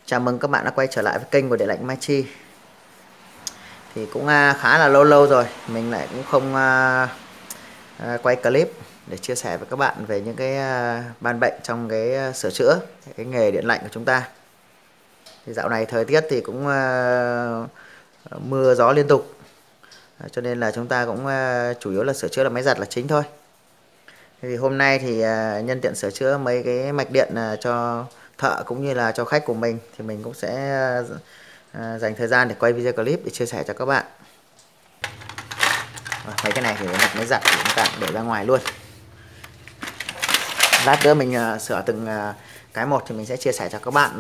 Chào mừng các bạn đã quay trở lại với kênh của Điện lạnh Mai Chi. Thì cũng khá là lâu rồi mình lại cũng không quay clip để chia sẻ với các bạn về những cái ban bệnh trong cái sửa chữa cái nghề điện lạnh của chúng ta. Thì dạo này thời tiết thì cũng mưa gió liên tục, cho nên là chúng ta cũng chủ yếu là sửa chữa là máy giặt là chính thôi. Thì hôm nay thì nhân tiện sửa chữa mấy cái mạch điện cho thợ cũng như là cho khách của mình, thì mình cũng sẽ dành thời gian để quay video clip để chia sẻ cho các bạn. Mấy cái này thì mạch máy giặt thì chúng ta để ra ngoài luôn. Lát nữa mình sửa từng cái một thì mình sẽ chia sẻ cho các bạn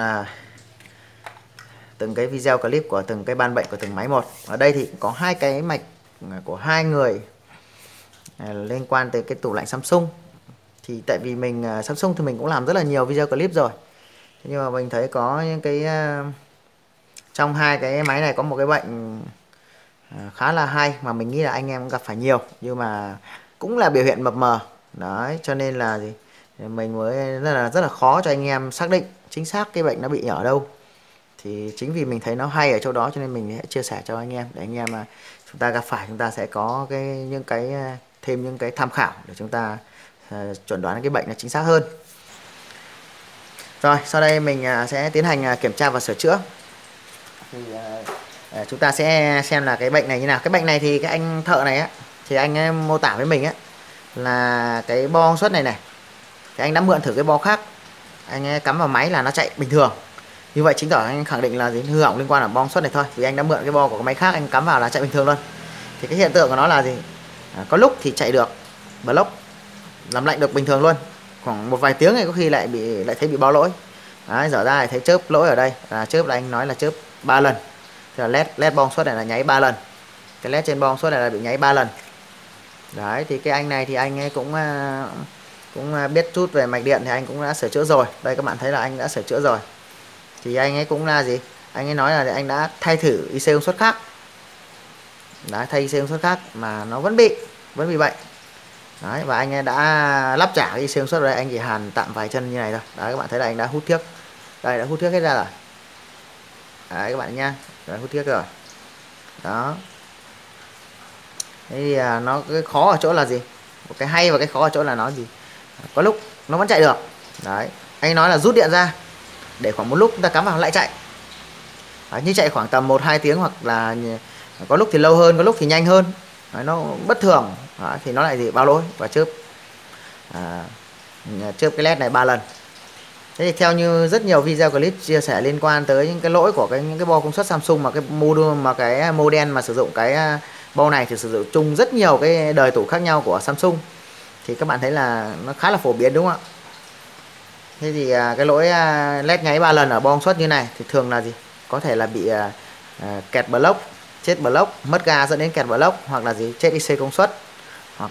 từng cái video clip của từng cái ban bệnh của từng máy một. Ở đây thì có hai cái mạch của hai người liên quan tới cái tủ lạnh Samsung. Thì tại vì mình Samsung thì mình cũng làm rất là nhiều video clip rồi, nhưng mà mình thấy có những cái trong hai cái máy này có một cái bệnh khá là hay mà mình nghĩ là anh em cũng gặp phải nhiều, nhưng mà cũng là biểu hiện mập mờ đấy, cho nên là gì mình mới rất là khó cho anh em xác định chính xác cái bệnh nó bị ở đâu. Thì chính vì mình thấy nó hay ở chỗ đó cho nên mình sẽ chia sẻ cho anh em, để anh em mà chúng ta gặp phải chúng ta sẽ có những cái thêm những cái tham khảo để chúng ta chuẩn đoán cái bệnh nó chính xác hơn. Rồi sau đây mình sẽ tiến hành kiểm tra và sửa chữa. Thì chúng ta sẽ xem là cái bệnh này như nào. Cái bệnh này thì cái anh thợ này á, thì anh ấy mô tả với mình á là cái bo công suất này thì anh đã mượn thử cái bo khác, anh ấy cắm vào máy là nó chạy bình thường. Như vậy chứng tỏ anh khẳng định là gì hư hỏng liên quan ở bo công suất này thôi, vì anh đã mượn cái bo của cái máy khác anh cắm vào là chạy bình thường luôn. Thì cái hiện tượng của nó là gì, có lúc thì chạy được block làm lạnh được bình thường luôn, khoảng một vài tiếng này có khi lại thấy bị báo lỗi. Đấy, dở ra lại thấy chớp lỗi ở đây, là chớp là anh nói là chớp 3 lần. Thì là led bo công suất này là nháy 3 lần, cái led trên bo công suất này là bị nháy 3 lần. Đấy, thì cái anh này thì anh ấy cũng biết chút về mạch điện, thì anh cũng đã sửa chữa rồi. Đây các bạn thấy là anh đã sửa chữa rồi. Thì anh ấy cũng là gì, anh ấy nói là anh đã thay thử IC công suất khác, đã thay IC công suất khác mà nó vẫn bị bệnh. Đấy, và anh ấy đã lắp trả cái IC công suất ở đây, anh chỉ hàn tạm vài chân như này thôi. Đấy, các bạn thấy là anh đã hút thiếc, đây đã hút thiếc hết ra rồi. Đấy các bạn nha, đã hút thiếc rồi đó. Thế thì nó cái khó ở chỗ là gì, một cái hay và cái khó ở chỗ là nó gì, có lúc nó vẫn chạy được. Đấy, anh nói là rút điện ra để khoảng một lúc chúng ta cắm vào lại chạy. Đấy, như chạy khoảng tầm 1-2 tiếng, hoặc là có lúc thì lâu hơn, có lúc thì nhanh hơn. Đấy, nó bất thường. Đấy, thì nó lại gì báo lỗi và chớp chớp cái led này 3 lần. Thế thì theo như rất nhiều video clip chia sẻ liên quan tới những cái lỗi của những cái bo công suất Samsung, mà cái module mà cái model mà sử dụng cái bo này thì sử dụng chung rất nhiều cái đời tủ khác nhau của Samsung, thì các bạn thấy là nó khá là phổ biến đúng không ạ. Thế thì cái lỗi led nháy 3 lần ở bo công suất như này thì thường là gì, có thể là bị kẹt block, chết block, mất ga dẫn đến kẹt block, hoặc là gì chết IC công suất, hoặc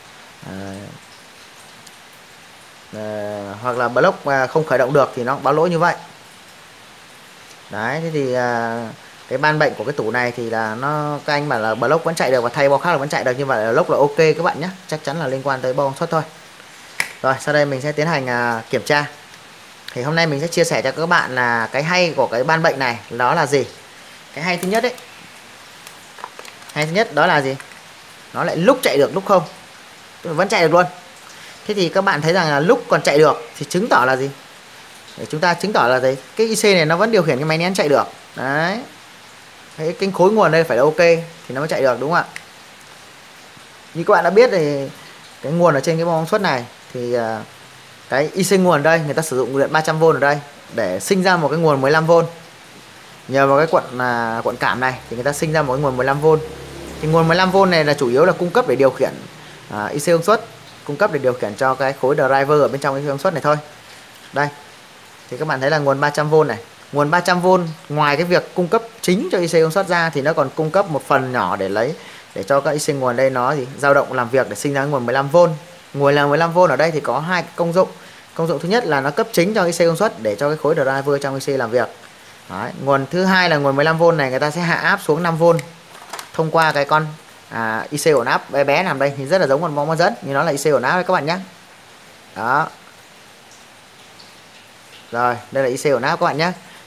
là block không khởi động được thì nó báo lỗi như vậy. Đấy, thế thì cái ban bệnh của cái tủ này thì là các anh bảo là block vẫn chạy được và thay bo khác là vẫn chạy được, như vậy là block là ok các bạn nhé, chắc chắn là liên quan tới bo công suất thôi. Rồi sau đây mình sẽ tiến hành kiểm tra. Thì hôm nay mình sẽ chia sẻ cho các bạn là cái hay của cái ban bệnh này đó là gì. Cái hay thứ nhất đấy, hay thứ nhất đó là gì, nó lại lúc chạy được lúc không, vẫn chạy được luôn. Thế thì các bạn thấy rằng là lúc còn chạy được thì chứng tỏ là gì, để chúng ta chứng tỏ là gì, cái IC này nó vẫn điều khiển cái máy nén chạy được. Đấy, cái kênh khối nguồn đây phải là ok thì nó mới chạy được đúng không ạ. Như các bạn đã biết thì cái nguồn ở trên cái bo công suất này thì cái IC nguồn đây người ta sử dụng điện 300V ở đây để sinh ra một cái nguồn 15V. Nhờ vào cái cuộn cảm này thì người ta sinh ra một cái nguồn 15V. Thì nguồn 15V này là chủ yếu là cung cấp để điều khiển IC công suất, cung cấp để điều khiển cho cái khối driver ở bên trong IC công suất này thôi. Đây thì các bạn thấy là nguồn 300V này, nguồn 300V ngoài cái việc cung cấp chính cho IC công suất ra thì nó còn cung cấp một phần nhỏ để cho các IC nguồn đây nó dao động làm việc để sinh ra nguồn 15V. Nguồn là 15V ở đây thì có hai công dụng. Công dụng thứ nhất là nó cấp chính cho IC công suất để cho cái khối driver trong IC làm việc. Đấy, nguồn thứ hai là nguồn 15V này người ta sẽ hạ áp xuống 5V thông qua cái con IC ổn áp bé bé nằm đây, thì rất là giống con bóng dẫn, như nó là IC ổn áp đấy các bạn nhé. Đó. Rồi, đây là IC ổn áp các bạn nhé.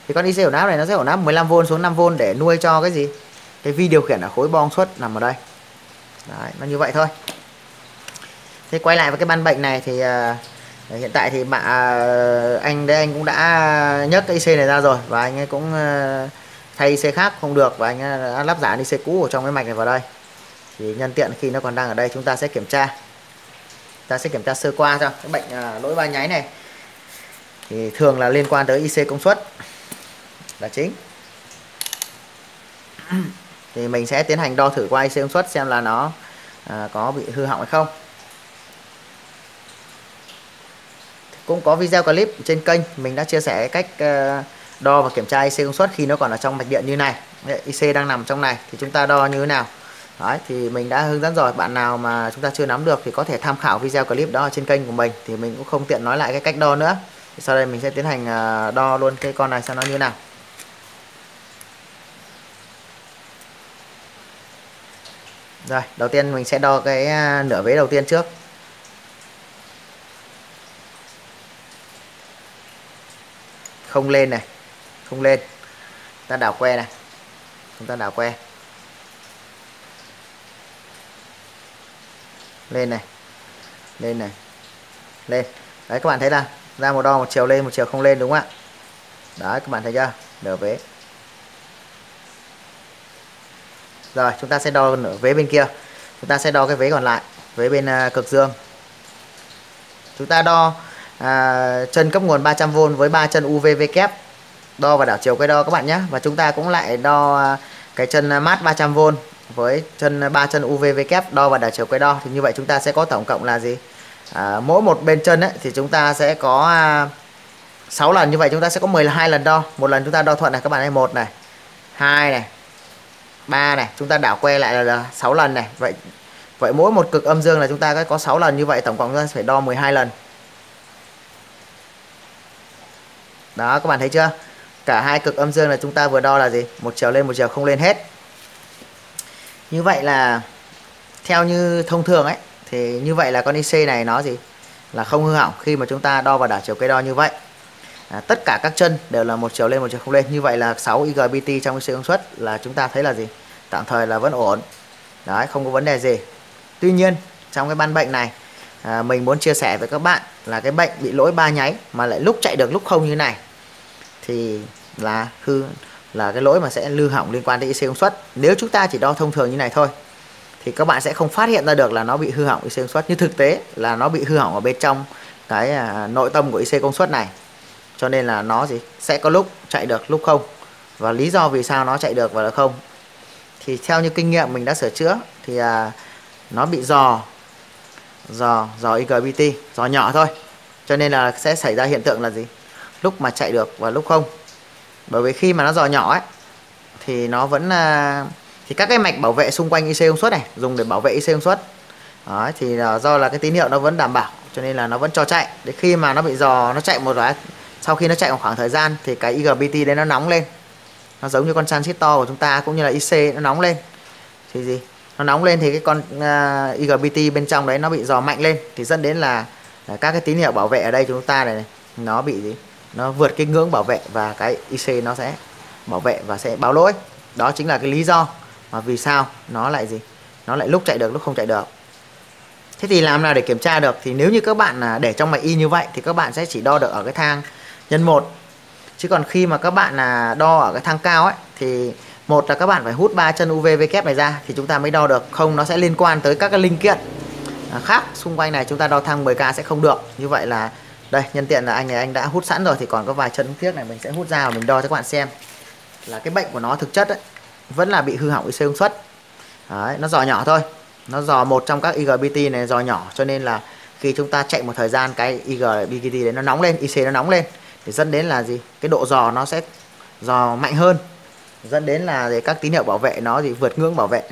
Thì con IC ổn áp này nó sẽ ổn áp 15V xuống 5V để nuôi cho cái gì, cái vi điều khiển ở khối bo công suất nằm ở đây. Đấy, nó như vậy thôi. Thế quay lại với cái ban bệnh này thì hiện tại thì anh đây anh cũng đã nhấc cái IC này ra rồi, và anh ấy cũng thay IC khác không được, và anh đã lắp giả IC cũ ở trong cái mạch này vào đây. Thì nhân tiện khi nó còn đang ở đây, chúng ta sẽ kiểm tra. Ta sẽ kiểm tra sơ qua cho cái bệnh lỗi ba nháy này thì thường là liên quan tới IC công suất là chính. Thì mình sẽ tiến hành đo thử qua IC công suất xem là nó có bị hư hỏng hay không. Cũng có video clip trên kênh mình đã chia sẻ cách đo và kiểm tra IC công suất khi nó còn ở trong mạch điện như này. IC đang nằm trong này thì chúng ta đo như thế nào. Đấy, thì mình đã hướng dẫn rồi. Bạn nào mà chúng ta chưa nắm được thì có thể tham khảo video clip đó ở trên kênh của mình, thì mình cũng không tiện nói lại cái cách đo nữa. Thì sau đây mình sẽ tiến hành đo luôn cái con này xem nó như thế nào. Rồi, đầu tiên mình sẽ đo cái nửa vế đầu tiên trước. Không lên này, không lên. Ta đảo que này, chúng ta đảo que. Lên này, lên này, lên. Đấy, các bạn thấy là ra một đo một chiều lên một chiều không lên, đúng không ạ? Đấy, các bạn thấy chưa? Nửa vế. Rồi chúng ta sẽ đo nửa vế bên kia. Chúng ta sẽ đo cái vế còn lại, vế bên cực dương. Chúng ta đo chân cấp nguồn 300V với 3 chân UVV kép, đo và đảo chiều quay đo các bạn nhé. Và chúng ta cũng lại đo cái chân mát 300V với chân 3 chân UVV kép, đo và đảo chiều quay đo. Thì như vậy chúng ta sẽ có tổng cộng là gì? Mỗi một bên chân ấy, thì chúng ta sẽ có 6 lần, như vậy chúng ta sẽ có 12 lần đo. Một lần chúng ta đo thuận này các bạn, này 1 này, 2 này, 3 này, chúng ta đảo que lại là 6 lần này. Vậy mỗi một cực âm dương là chúng ta có 6 lần, như vậy tổng cộng chúng ta phải đo 12 lần. Đó, các bạn thấy chưa? Cả hai cực âm dương là chúng ta vừa đo là gì? Một chiều lên một chiều không lên hết. Như vậy là theo như thông thường ấy, thì như vậy là con IC này nó gì? Là không hư hỏng khi mà chúng ta đo và đảo chiều cây đo như vậy. Tất cả các chân đều là một chiều lên một chiều không lên. Như vậy là 6 IGBT trong IC công suất là chúng ta thấy là gì? Tạm thời là vẫn ổn. Đấy, không có vấn đề gì. Tuy nhiên trong cái ban bệnh này mình muốn chia sẻ với các bạn là cái bệnh bị lỗi ba nháy mà lại lúc chạy được lúc không như này thì là cái lỗi mà sẽ hư hỏng liên quan đến IC công suất. Nếu chúng ta chỉ đo thông thường như này thôi thì các bạn sẽ không phát hiện ra được là nó bị hư hỏng IC công suất, nhưng thực tế là nó bị hư hỏng ở bên trong cái nội tâm của IC công suất này. Cho nên là nó gì sẽ có lúc chạy được lúc không. Và lý do vì sao nó chạy được và không thì theo như kinh nghiệm mình đã sửa chữa thì nó bị dò IGBT, dò nhỏ thôi. Cho nên là sẽ xảy ra hiện tượng là gì? Lúc mà chạy được và lúc không. Bởi vì khi mà nó dò nhỏ ấy thì nó vẫn thì các cái mạch bảo vệ xung quanh IC công suất này dùng để bảo vệ IC công suất. Đó, thì do là cái tín hiệu nó vẫn đảm bảo cho nên là nó vẫn cho chạy. Để khi mà nó bị dò, nó chạy một cái, sau khi nó chạy một khoảng thời gian thì cái IGBT đấy nó nóng lên. Nó giống như con transistor của chúng ta cũng như là IC nó nóng lên. Thì gì? Nó nóng lên thì cái con IGBT bên trong đấy nó bị dò mạnh lên, thì dẫn đến là các cái tín hiệu bảo vệ ở đây chúng ta này nó bị gì? Nó vượt cái ngưỡng bảo vệ và cái IC nó sẽ bảo vệ và sẽ báo lỗi. Đó chính là cái lý do mà vì sao nó lại gì? Nó lại lúc chạy được lúc không chạy được. Thế thì làm nào để kiểm tra được? Thì nếu như các bạn để trong mạch Y như vậy thì các bạn sẽ chỉ đo được ở cái thang nhân 1. Chứ còn khi mà các bạn đo ở cái thang cao ấy thì một là các bạn phải hút 3 chân UVV kép này ra thì chúng ta mới đo được, không nó sẽ liên quan tới các cái linh kiện khác xung quanh này, chúng ta đo thang 10K sẽ không được. Như vậy là đây, nhân tiện là anh đã hút sẵn rồi thì còn có vài chân tiếc này mình sẽ hút ra và mình đo cho các bạn xem là cái bệnh của nó thực chất ấy, vẫn là bị hư hỏng IC công suất. Đấy, nó dò nhỏ thôi, nó dò một trong các IGBT này dò nhỏ, cho nên là khi chúng ta chạy một thời gian cái IGBT đấy nó nóng lên, IC nó nóng lên thì dẫn đến là gì? Cái độ dò nó sẽ dò mạnh hơn, dẫn đến là các tín hiệu bảo vệ nó thì vượt ngưỡng bảo vệ,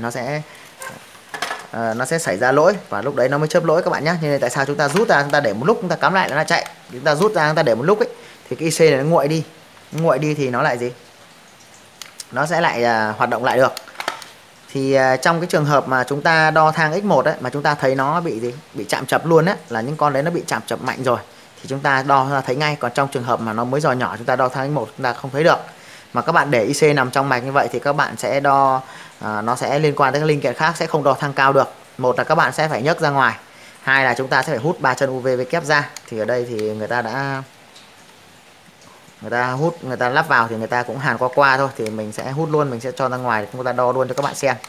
nó sẽ xảy ra lỗi và lúc đấy nó mới chớp lỗi các bạn nhé. Nên tại sao chúng ta rút ra, chúng ta để một lúc chúng ta cắm lại nó là chạy, chúng ta rút ra chúng ta để một lúc ấy thì cái IC này nó nguội đi thì nó lại gì? Nó sẽ lại hoạt động lại được. Thì trong cái trường hợp mà chúng ta đo thang X1 ấy mà chúng ta thấy nó bị gì? Bị chạm chập luôn á, là những con đấy nó bị chạm chập mạnh rồi thì chúng ta đo ra thấy ngay, còn trong trường hợp mà nó mới dò nhỏ chúng ta đo thang X1 chúng ta không thấy được. Mà các bạn để IC nằm trong mạch như vậy thì các bạn sẽ đo nó sẽ liên quan tới các linh kiện khác, sẽ không đo thang cao được. Một là các bạn sẽ phải nhấc ra ngoài, hai là chúng ta sẽ phải hút 3 chân UV kép ra. Thì ở đây thì người ta hút, người ta lắp vào thì người ta cũng hàn qua thôi, thì mình sẽ hút luôn, mình sẽ cho ra ngoài để chúng ta đo luôn cho các bạn xem.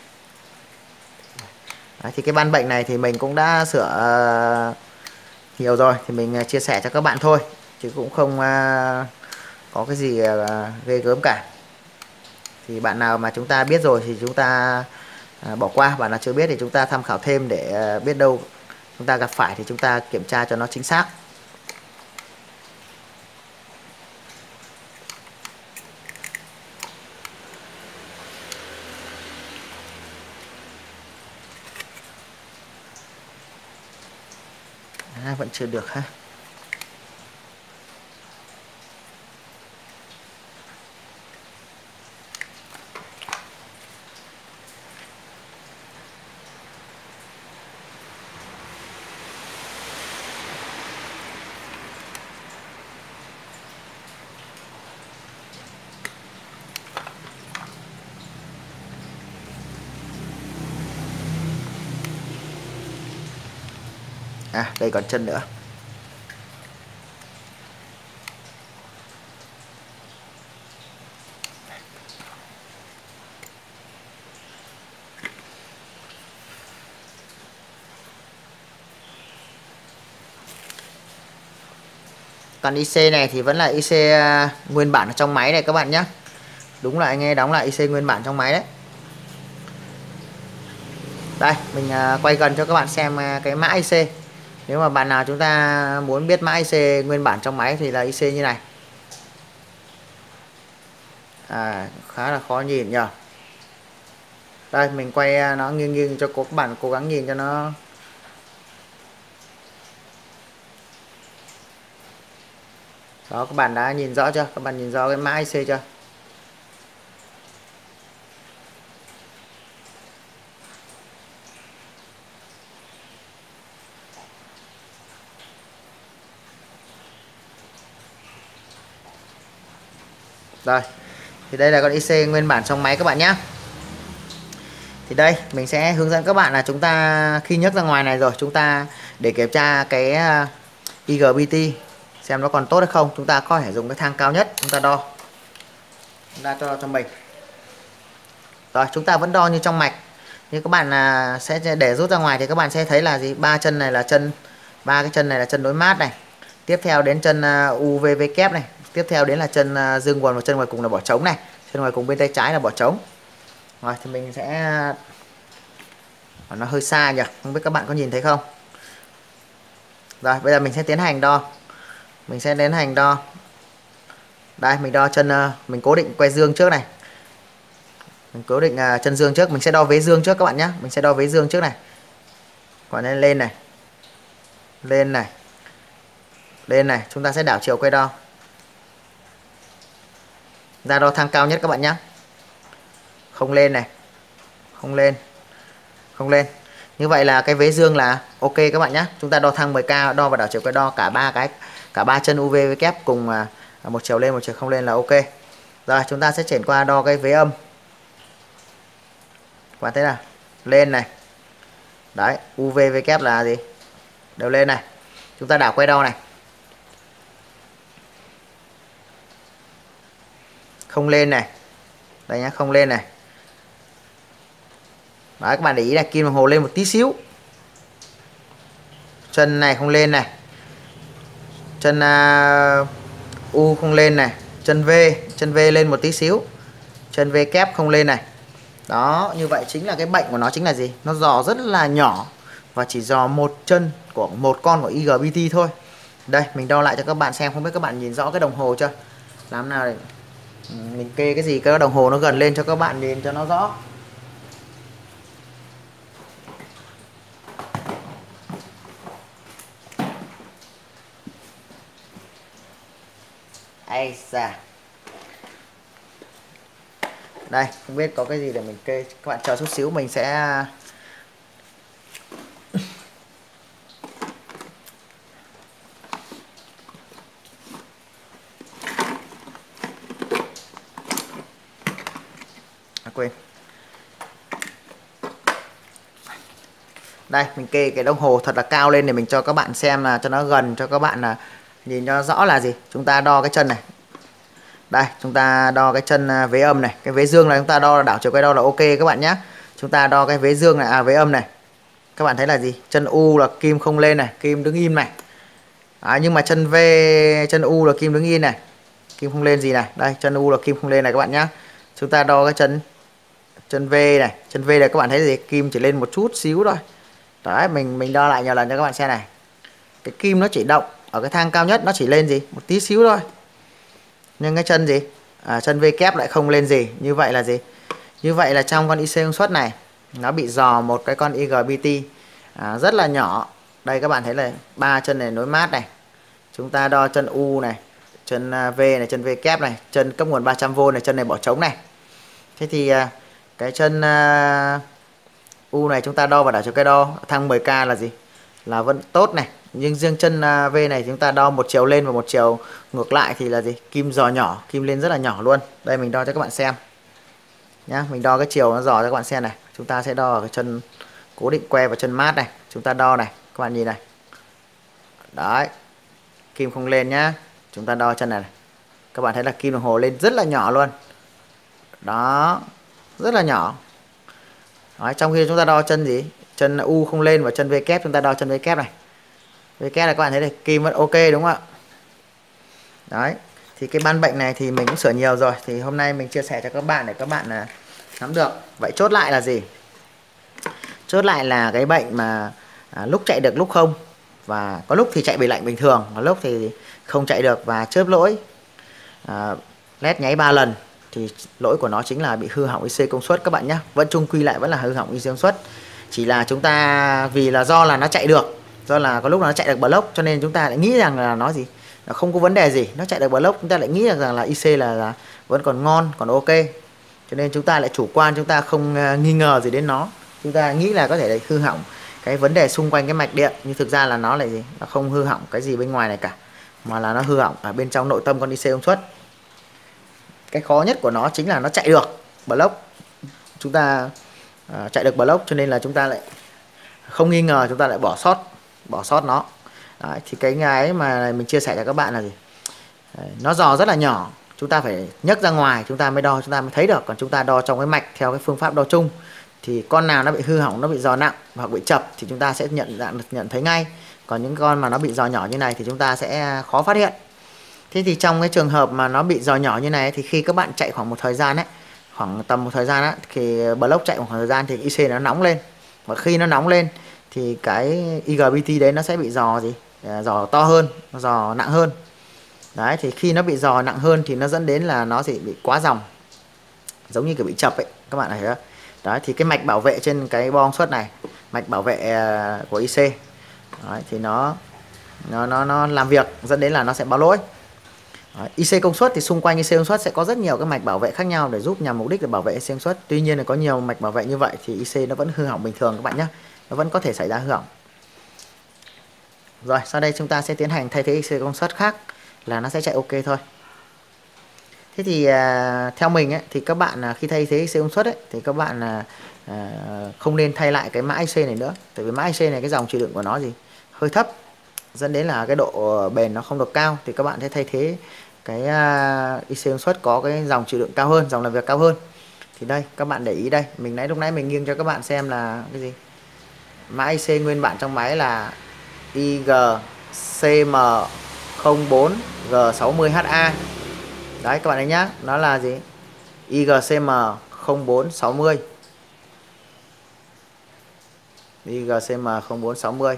Đấy, thì cái ban bệnh này thì mình cũng đã sửa nhiều rồi, thì mình chia sẻ cho các bạn thôi, chứ cũng không có cái gì ghê gớm cả. Thì bạn nào mà chúng ta biết rồi thì chúng ta bỏ qua, bạn nào chưa biết thì chúng ta tham khảo thêm để biết đâu chúng ta gặp phải thì chúng ta kiểm tra cho nó chính xác. Vẫn chưa được ha. Đây còn chân nữa. Còn IC này thì vẫn là IC nguyên bản ở trong máy này các bạn nhé. Đúng là anh ấy đóng lại IC nguyên bản trong máy đấy. Đây, mình quay gần cho các bạn xem cái mã IC. Nếu mà bạn nào chúng ta muốn biết mã IC nguyên bản trong máy thì là IC như này. Khá là khó nhìn nhờ. Đây, mình quay nó nghiêng nghiêng cho các bạn cố gắng nhìn cho nó. Đó, các bạn đã nhìn rõ chưa? Các bạn nhìn rõ cái mã IC chưa? Rồi, thì đây là con IC nguyên bản trong máy các bạn nhé. Thì đây, mình sẽ hướng dẫn các bạn là chúng ta khi nhấc ra ngoài này rồi, chúng ta để kiểm tra cái IGBT xem nó còn tốt hay không, chúng ta có thể dùng cái thang cao nhất, chúng ta đo. Chúng ta cho mình. Rồi, chúng ta vẫn đo như trong mạch. Như các bạn sẽ để rút ra ngoài thì các bạn sẽ thấy là gì? Ba chân này là chân, ba cái chân này là chân đối mát này. Tiếp theo đến chân UVV kép này. Tiếp theo đến là chân dương nguồn và chân ngoài cùng là bỏ trống này. Chân ngoài cùng bên tay trái là bỏ trống. Rồi thì mình sẽ, nó hơi xa nhỉ, không biết các bạn có nhìn thấy không. Rồi bây giờ mình sẽ tiến hành đo. Mình sẽ tiến hành đo. Đây, mình đo chân, mình cố định que dương trước này. Mình cố định chân dương trước, mình sẽ đo vế dương trước các bạn nhé. Mình sẽ đo vế dương trước này. Còn lên này. Lên này. Lên này, chúng ta sẽ đảo chiều quay đo. Ra đo thang cao nhất các bạn nhé. Không lên này. Không lên. Không lên. Như vậy là cái vế dương là ok các bạn nhé. Chúng ta đo thang 10K, đo và đảo chiều quay đo cả ba chân UV kép cùng một chiều lên một chiều không lên là ok. Rồi chúng ta sẽ chuyển qua đo cái vế âm. Các bạn thấy nào? Lên này. Đấy, UV kép là gì? Đều lên này. Chúng ta đảo quay đo này. Không lên này. Đây nhá, không lên này. Đấy, các bạn để ý này, kim đồng hồ lên một tí xíu. Chân này không lên này. Chân U không lên này. Chân V lên một tí xíu. Chân V kép không lên này. Đó, như vậy chính là cái bệnh của nó chính là gì? Nó dò rất là nhỏ và chỉ dò một chân của một con của IGBT thôi. Đây, mình đo lại cho các bạn xem, không biết các bạn nhìn rõ cái đồng hồ chưa? Làm nào để mình kê cái gì cái đồng hồ nó gần lên cho các bạn nhìn cho nó rõ. Ây da. Đây, không biết có cái gì để mình kê. Các bạn chờ chút xíu mình sẽ quên. Đây mình kê cái đồng hồ thật là cao lên để mình cho các bạn xem, là cho nó gần, cho các bạn là nhìn cho rõ là gì. Chúng ta đo cái chân này. Đây chúng ta đo cái chân vế âm này, cái vế dương này chúng ta đo đảo chiều quay đo là ok các bạn nhé. Chúng ta đo cái vế dương này, vế âm này, các bạn thấy là gì, chân U là kim không lên này, kim đứng im này. Nhưng mà chân V, chân U là kim đứng yên này, kim không lên gì này. Đây chân U là kim không lên này các bạn nhé. Chúng ta đo cái chân V này, chân V này các bạn thấy gì, kim chỉ lên một chút xíu thôi. Đấy mình đo lại nhiều lần cho các bạn xem này, cái kim nó chỉ động ở cái thang cao nhất, nó chỉ lên gì một tí xíu thôi, nhưng cái chân gì chân V kép lại không lên gì. Như vậy là gì, như vậy là trong con IC công suất này nó bị dò một cái con IGBT rất là nhỏ. Đây các bạn thấy là 3 chân này nối mát này. Chúng ta đo chân U này, chân V này, chân V kép này, chân cấp nguồn 300V này, chân này bỏ trống này. Thế thì cái chân U này chúng ta đo vào đảo chiều cây đo thang 10K là gì, là vẫn tốt này. Nhưng riêng chân V này chúng ta đo một chiều lên và một chiều ngược lại thì là gì, kim dò nhỏ, kim lên rất là nhỏ luôn. Đây mình đo cho các bạn xem nhá, mình đo cái chiều nó dò cho các bạn xem này. Chúng ta sẽ đo ở cái chân cố định que và chân mát này, chúng ta đo này, các bạn nhìn này. Đấy, kim không lên nhá. Chúng ta đo chân này, các bạn thấy là kim đồng hồ lên rất là nhỏ luôn. Đó, rất là nhỏ. Đấy, trong khi chúng ta đo chân gì, chân U không lên và chân V kép, chúng ta đo chân V kép này. V kép là các bạn thấy là kim vẫn ok đúng không ạ? Đấy, thì cái ban bệnh này thì mình cũng sửa nhiều rồi, thì hôm nay mình chia sẻ cho các bạn để các bạn nắm được. Vậy chốt lại là gì? Chốt lại là cái bệnh mà lúc chạy được lúc không, và có lúc thì chạy bị lạnh bình thường, có lúc thì không chạy được và chớp lỗi, led nháy 3 lần, thì lỗi của nó chính là bị hư hỏng IC công suất các bạn nhé. Vẫn chung quy lại vẫn là hư hỏng IC công suất, chỉ là chúng ta vì là do là nó chạy được, do là có lúc nó chạy được block cho nên chúng ta lại nghĩ rằng là nó gì, nó không có vấn đề gì, nó chạy được block chúng ta lại nghĩ rằng là IC là vẫn còn ngon, còn ok, cho nên chúng ta lại chủ quan, chúng ta không nghi ngờ gì đến nó, chúng ta nghĩ là có thể là hư hỏng cái vấn đề xung quanh cái mạch điện, nhưng thực ra là nó lại gì, nó không hư hỏng cái gì bên ngoài này cả, mà là nó hư hỏng ở bên trong nội tâm con IC công suất. Cái khó nhất của nó chính là nó chạy được block, chúng ta chạy được block cho nên là chúng ta lại không nghi ngờ, chúng ta lại bỏ sót nó. Đấy, thì cái mà mình chia sẻ cho các bạn là gì, nó dò rất là nhỏ, chúng ta phải nhấc ra ngoài chúng ta mới đo, chúng ta mới thấy được. Còn chúng ta đo trong cái mạch theo cái phương pháp đo chung thì con nào nó bị hư hỏng, nó bị dò nặng hoặc bị chập thì chúng ta sẽ nhận thấy ngay. Còn những con mà nó bị dò nhỏ như này thì chúng ta sẽ khó phát hiện. Thế thì trong cái trường hợp mà nó bị dò nhỏ như này thì khi các bạn chạy khoảng một thời gian ấy, khoảng tầm một thời gian á, thì block chạy một thời gian thì IC nó nóng lên, và khi nó nóng lên thì cái IGBT đấy nó sẽ bị dò gì, dò to hơn, nó dò nặng hơn. Đấy, thì khi nó bị dò nặng hơn thì nó dẫn đến là nó sẽ bị quá dòng, giống như kiểu bị chập ấy, các bạn thấy không? Đấy, thì cái mạch bảo vệ trên cái bo công suất này, mạch bảo vệ của IC đấy, thì nó làm việc dẫn đến là nó sẽ báo lỗi. Đấy, IC công suất thì xung quanh IC công suất sẽ có rất nhiều các mạch bảo vệ khác nhau để giúp nhằm mục đích để bảo vệ IC công suất. Tuy nhiên là có nhiều mạch bảo vệ như vậy thì IC nó vẫn hư hỏng bình thường các bạn nhé, nó vẫn có thể xảy ra hư hỏng. Rồi sau đây chúng ta sẽ tiến hành thay thế IC công suất khác là nó sẽ chạy ok thôi. Thế thì theo mình ấy, thì các bạn khi thay thế IC công suất ấy, thì các bạn không nên thay lại cái mã IC này nữa, tại vì mã IC này cái dòng chịu đựng của nó gì hơi thấp, dẫn đến là cái độ bền nó không được cao, thì các bạn sẽ thay thế cái IC công suất có cái dòng chịu đựng cao hơn, dòng làm việc cao hơn. Thì đây các bạn để ý đây, lúc nãy mình nghiêng cho các bạn xem là cái gì, mã IC nguyên bản trong máy là IGCM04G60HA. Đấy các bạn thấy nhá, nó là gì, IGCM0460, IGCM0460.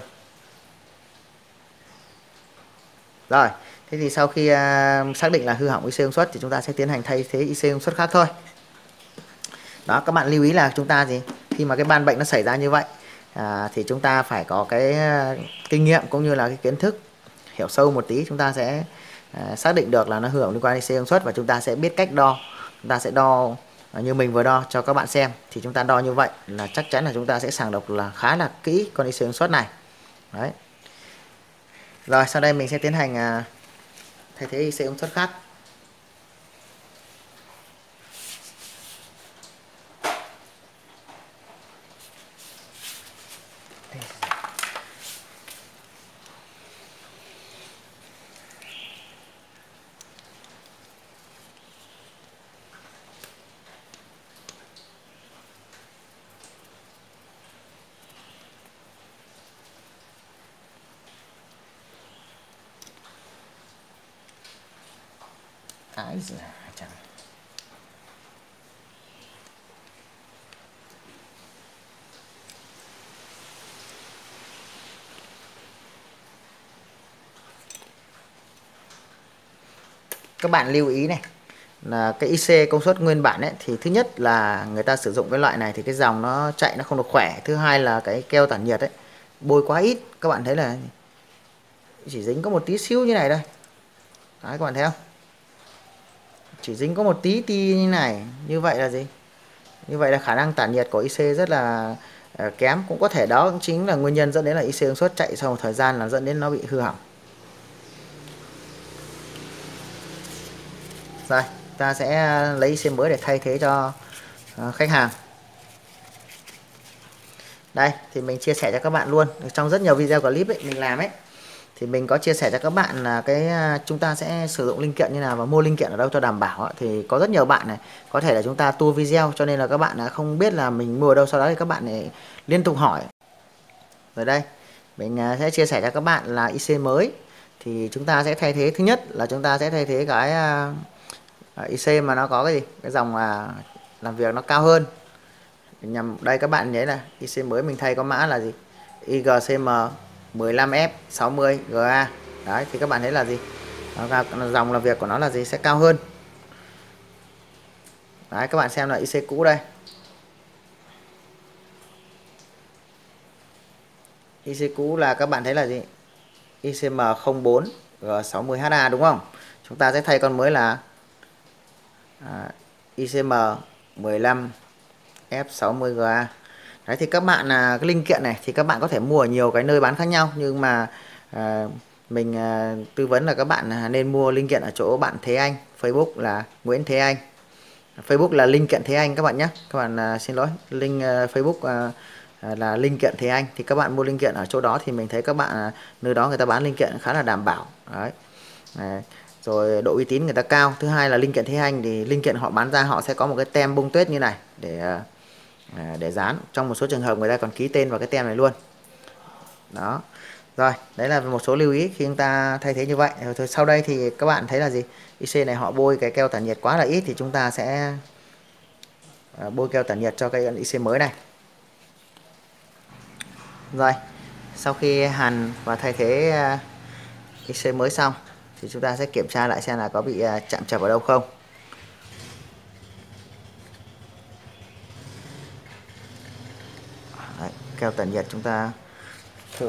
Rồi, thế thì sau khi xác định là hư hỏng IC công suất thì chúng ta sẽ tiến hành thay thế IC công suất khác thôi. Đó, các bạn lưu ý là chúng ta gì, khi mà cái ban bệnh nó xảy ra như vậy thì chúng ta phải có cái kinh nghiệm cũng như là cái kiến thức hiểu sâu một tí, chúng ta sẽ xác định được là nó hư hỏng liên quan đến IC công suất và chúng ta sẽ biết cách đo. Chúng ta sẽ đo như mình vừa đo cho các bạn xem, thì chúng ta đo như vậy là chắc chắn là chúng ta sẽ sàng lọc là khá là kỹ con IC công suất này. Đấy. Rồi sau đây mình sẽ tiến hành thay thế IC công suất khác. Cái gì chẳng. Các bạn lưu ý này là cái IC công suất nguyên bản ấy, thì thứ nhất là người ta sử dụng cái loại này thì cái dòng nó chạy nó không được khỏe. Thứ hai là cái keo tản nhiệt ấy bôi quá ít. Các bạn thấy là chỉ dính có một tí xíu như này đây. Đấy, các bạn thấy không? Chỉ dính có một tí tí như này. Như vậy là gì? Như vậy là khả năng tản nhiệt của IC rất là kém. Cũng có thể đó cũng chính là nguyên nhân dẫn đến là IC công suất chạy sau một thời gian là dẫn đến nó bị hư hỏng. Rồi, ta sẽ lấy IC mới để thay thế cho khách hàng. Đây, thì mình chia sẻ cho các bạn luôn. Trong rất nhiều video clip ấy, mình làm ấy, thì mình có chia sẻ cho các bạn là chúng ta sẽ sử dụng linh kiện như nào và mua linh kiện ở đâu cho đảm bảo. Thì có rất nhiều bạn này, có thể là chúng ta tua video cho nên là các bạn không biết là mình mua ở đâu, sau đó thì các bạn này liên tục hỏi. Rồi đây, mình sẽ chia sẻ cho các bạn là IC mới. Thì chúng ta sẽ thay thế, thứ nhất là chúng ta sẽ thay thế cái IC mà nó có cái gì? Cái dòng làm việc nó cao hơn. Nhằm đây các bạn nhớ là IC mới mình thay có mã là gì? IGCM 15F60GA. Đấy thì các bạn thấy là gì? Dòng làm việc của nó là gì? Sẽ cao hơn. Đấy các bạn xem là IC cũ đây. IC cũ là các bạn thấy là gì? ICM04 G60HA đúng không? Chúng ta sẽ thay con mới là ICM 15F60GA. Đấy thì các bạn cái linh kiện này thì các bạn có thể mua ở nhiều cái nơi bán khác nhau, nhưng mà mình tư vấn là các bạn nên mua linh kiện ở chỗ bạn Thế Anh, Facebook là Nguyễn Thế Anh, Facebook là linh kiện Thế Anh các bạn nhé. Các bạn xin lỗi, link Facebook là linh kiện Thế Anh, thì các bạn mua linh kiện ở chỗ đó thì mình thấy các bạn nơi đó người ta bán linh kiện khá là đảm bảo. Đấy. Rồi độ uy tín người ta cao. Thứ hai là linh kiện Thế Anh thì linh kiện họ bán ra họ sẽ có một cái tem bông tuyết như này để dán. Trong một số trường hợp người ta còn ký tên vào cái tem này luôn. Đó. Rồi, đấy là một số lưu ý khi chúng ta thay thế như vậy. Rồi sau đây thì các bạn thấy là gì? IC này họ bôi cái keo tản nhiệt quá là ít thì chúng ta sẽ bôi keo tản nhiệt cho cái IC mới này. Rồi, sau khi hàn và thay thế IC mới xong thì chúng ta sẽ kiểm tra lại xem là có bị chạm trập ở đâu không. Đấy, keo tản nhiệt chúng ta thử.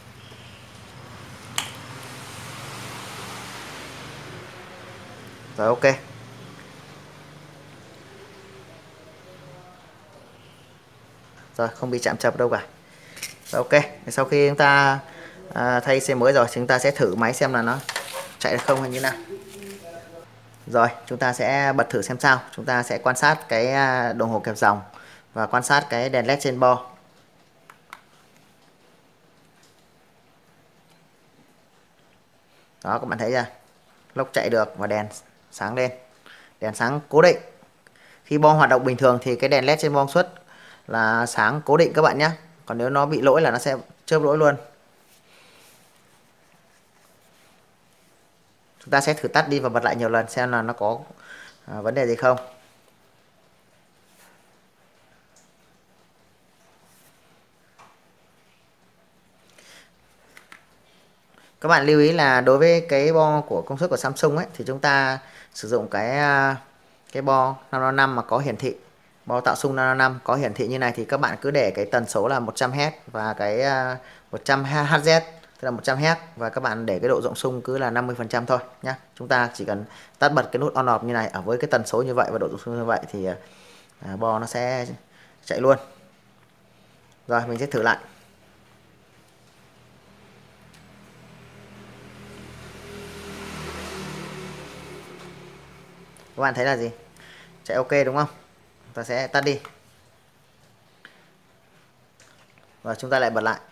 Rồi ok. Rồi không bị chạm trập đâu cả. Rồi, ok. Sau khi chúng ta thay xe mới rồi chúng ta sẽ thử máy xem là nó chạy được không hay như nào. Rồi chúng ta sẽ bật thử xem sao. Chúng ta sẽ quan sát cái đồng hồ kẹp dòng và quan sát cái đèn led trên bo. Đó các bạn thấy chưa? Lốc chạy được và đèn sáng lên. Đèn sáng cố định. Khi bo hoạt động bình thường thì cái đèn led trên bo suất là sáng cố định các bạn nhé. Còn nếu nó bị lỗi là nó sẽ chớp lỗi luôn. Chúng ta sẽ thử tắt đi và bật lại nhiều lần xem là nó có vấn đề gì không. Các bạn lưu ý là đối với cái bo của công suất của Samsung ấy thì chúng ta sử dụng cái bo Nano 5 mà có hiển thị, bo tạo xung Nano 5 có hiển thị như này thì các bạn cứ để cái tần số là 100Hz và cái 100Hz, tức là 100Hz, và các bạn để cái độ rộng xung cứ là 50% thôi nhá. Chúng ta chỉ cần tắt bật cái nút on off như này ở với cái tần số như vậy và độ rộng xung như vậy thì bo nó sẽ chạy luôn. Rồi mình sẽ thử lại. Các bạn thấy là gì? Chạy ok đúng không? Ta sẽ tắt đi. Và chúng ta lại bật lại.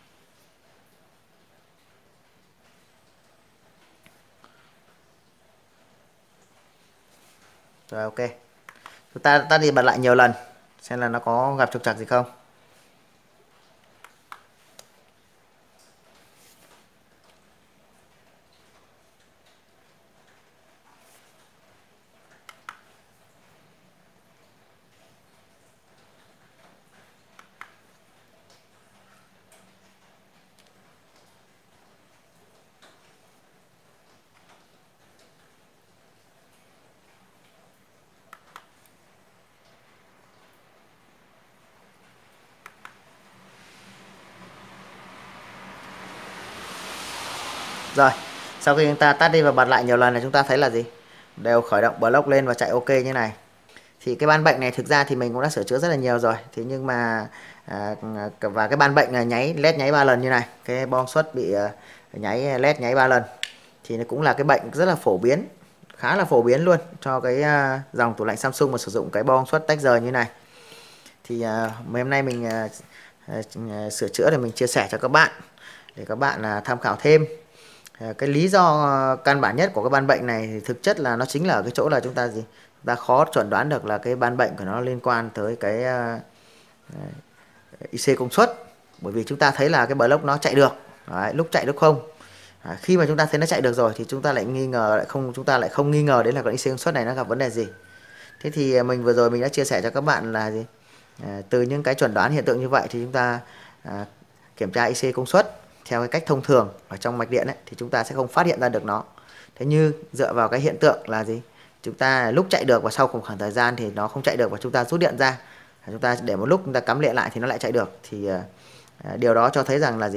Rồi ok. Chúng ta tắt đi bật lại nhiều lần xem là nó có gặp trục trặc gì không. Rồi, sau khi chúng ta tắt đi và bật lại nhiều lần là chúng ta thấy là gì? Đều khởi động block lên và chạy ok như này. Thì cái ban bệnh này thực ra thì mình cũng đã sửa chữa rất là nhiều rồi. Thế nhưng mà và cái ban bệnh là nháy led nháy 3 lần như này, cái bong suất bị nháy led nháy 3 lần thì nó cũng là cái bệnh rất là phổ biến, khá là phổ biến luôn cho cái dòng tủ lạnh Samsung mà sử dụng cái bong suất tách rời như này. Thì mấy hôm nay mình sửa chữa để mình chia sẻ cho các bạn để các bạn tham khảo thêm. Cái lý do căn bản nhất của cái ban bệnh này thì thực chất là nó chính là ở cái chỗ là chúng ta khó chuẩn đoán được là cái ban bệnh của nó liên quan tới cái IC công suất, bởi vì chúng ta thấy là cái block nó chạy được. Đấy, lúc chạy lúc không. Khi mà chúng ta thấy nó chạy được rồi thì chúng ta lại không nghi ngờ đến là con IC công suất này nó gặp vấn đề gì. Thế thì mình vừa rồi mình đã chia sẻ cho các bạn là gì? Từ những cái chuẩn đoán hiện tượng như vậy thì chúng ta kiểm tra IC công suất theo cái cách thông thường ở trong mạch điện ấy, thì chúng ta sẽ không phát hiện ra được nó. Thế như dựa vào cái hiện tượng là gì? Chúng ta lúc chạy được và sau một khoảng thời gian thì nó không chạy được và chúng ta rút điện ra. Chúng ta để một lúc chúng ta cắm điện lại thì nó lại chạy được. Thì điều đó cho thấy rằng là gì?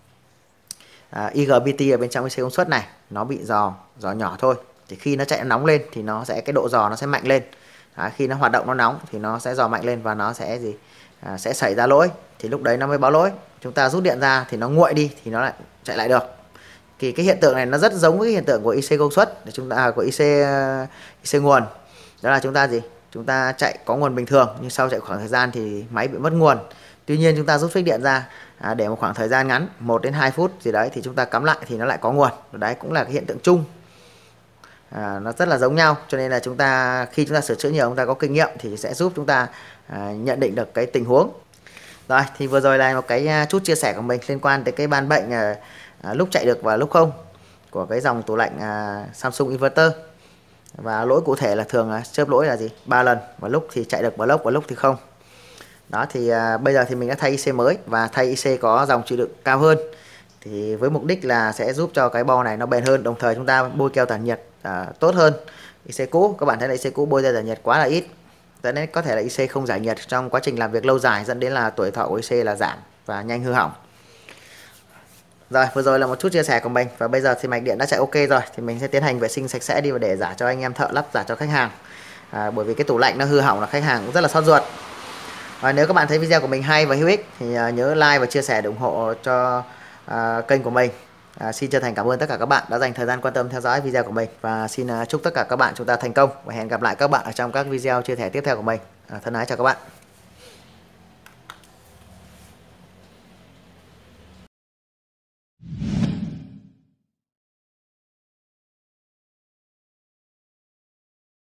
IGBT ở bên trong IC công suất này nó bị giò nhỏ thôi. Thì khi nó chạy nóng lên thì nó sẽ cái độ giò nó sẽ mạnh lên. Khi nó hoạt động nó nóng thì nó sẽ giò mạnh lên và nó sẽ sẽ xảy ra lỗi, thì lúc đấy nó mới báo lỗi. Chúng ta rút điện ra thì nó nguội đi thì nó lại chạy lại được. Thì cái hiện tượng này nó rất giống với hiện tượng của IC công suất để chúng ta của IC nguồn. Đó là chúng ta chạy có nguồn bình thường nhưng sau chạy khoảng thời gian thì máy bị mất nguồn. Tuy nhiên chúng ta rút phích điện ra để một khoảng thời gian ngắn 1 đến 2 phút gì đấy thì chúng ta cắm lại thì nó lại có nguồn. Đấy cũng là cái hiện tượng chung. Nó rất là giống nhau, cho nên là khi chúng ta sửa chữa nhiều, chúng ta có kinh nghiệm thì sẽ giúp chúng ta nhận định được cái tình huống. Rồi thì vừa rồi là một cái chút chia sẻ của mình liên quan tới cái ban bệnh lúc chạy được và lúc không của cái dòng tủ lạnh Samsung Inverter. Và lỗi cụ thể là thường chớp lỗi là 3 lần, và lúc thì chạy được block và lúc thì không. Đó thì bây giờ thì mình đã thay IC mới và thay IC có dòng chịu đựng cao hơn. Thì với mục đích là sẽ giúp cho cái bo này nó bền hơn, đồng thời chúng ta bôi keo tản nhiệt tốt hơn. IC cũ, các bạn thấy là IC cũ bôi ra tản nhiệt quá là ít, dẫn đến có thể là IC không giải nhiệt trong quá trình làm việc lâu dài, dẫn đến là tuổi thọ của IC là giảm và nhanh hư hỏng. Rồi, vừa rồi là một chút chia sẻ của mình, và bây giờ thì mạch điện đã chạy ok rồi thì mình sẽ tiến hành vệ sinh sạch sẽ đi và để giả cho anh em thợ lắp, giả cho khách hàng. Bởi vì cái tủ lạnh nó hư hỏng là khách hàng cũng rất là xót ruột. Và nếu các bạn thấy video của mình hay và hữu ích thì nhớ like và chia sẻ để ủng hộ cho kênh của mình. Xin chân thành cảm ơn tất cả các bạn đã dành thời gian quan tâm theo dõi video của mình, và xin chúc tất cả các bạn chúng ta thành công và hẹn gặp lại các bạn ở trong các video chia sẻ tiếp theo của mình. Thân ái chào các bạn.